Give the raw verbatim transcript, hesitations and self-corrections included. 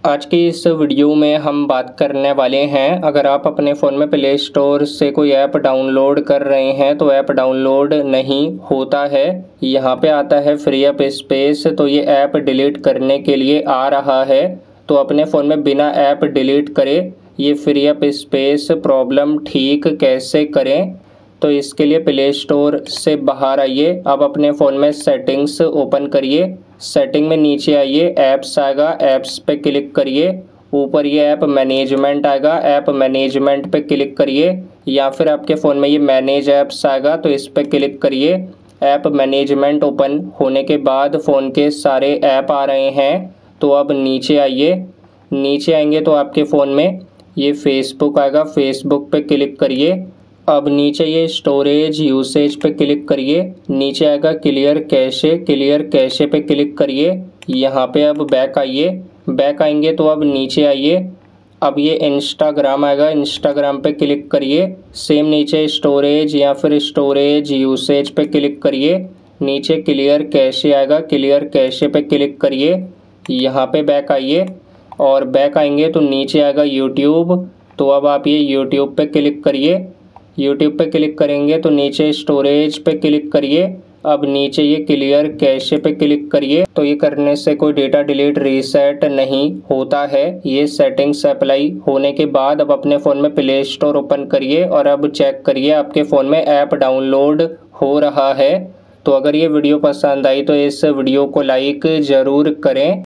आज की इस वीडियो में हम बात करने वाले हैं, अगर आप अपने फ़ोन में प्ले स्टोर से कोई ऐप डाउनलोड कर रहे हैं तो ऐप डाउनलोड नहीं होता है। यहाँ पे आता है फ्री अप स्पेस, तो ये ऐप डिलीट करने के लिए आ रहा है। तो अपने फ़ोन में बिना ऐप डिलीट करे ये फ्री अप स्पेस प्रॉब्लम ठीक कैसे करें, तो इसके लिए प्ले स्टोर से बाहर आइए। अब अपने फ़ोन में सेटिंग्स ओपन करिए। सेटिंग में नीचे आइए, ऐप्स आएगा, ऐप्स पे क्लिक करिए। ऊपर ये ऐप मैनेजमेंट आएगा, ऐप मैनेजमेंट पे क्लिक करिए, या फिर आपके फ़ोन में ये मैनेज ऐप्स आएगा तो इस पे क्लिक करिए। ऐप मैनेजमेंट ओपन होने के बाद फ़ोन के सारे ऐप आ रहे हैं। तो अब नीचे आइए। नीचे आएंगे तो आपके फ़ोन में ये फेसबुक आएगा, फेसबुक पे क्लिक करिए। अब नीचे ये स्टोरेज यूसेज पे क्लिक करिए। नीचे आएगा क्लियर कैशे, क्लियर कैशे पे क्लिक करिए। यहाँ पे अब बैक आइए। बैक आएंगे तो अब नीचे आइए। अब ये इंस्टाग्राम आएगा, इंस्टाग्राम पे क्लिक करिए। सेम नीचे स्टोरेज या फिर स्टोरेज यूसेज पे क्लिक करिए। नीचे क्लियर कैशे आएगा, क्लियर कैशे पे क्लिक करिए। यहाँ पे बैक आइए और बैक आएंगे तो नीचे आएगा यूट्यूब। तो अब आप ये यूट्यूब पे क्लिक करिए। यूट्यूब पे क्लिक करेंगे तो नीचे स्टोरेज पे क्लिक करिए। अब नीचे ये क्लियर कैशे पे क्लिक करिए। तो ये करने से कोई डेटा डिलीट रीसेट नहीं होता है। ये सेटिंग्स अप्लाई होने के बाद अब अपने फ़ोन में प्ले स्टोर ओपन करिए और अब चेक करिए आपके फ़ोन में ऐप डाउनलोड हो रहा है। तो अगर ये वीडियो पसंद आई तो इस वीडियो को लाइक ज़रूर करें।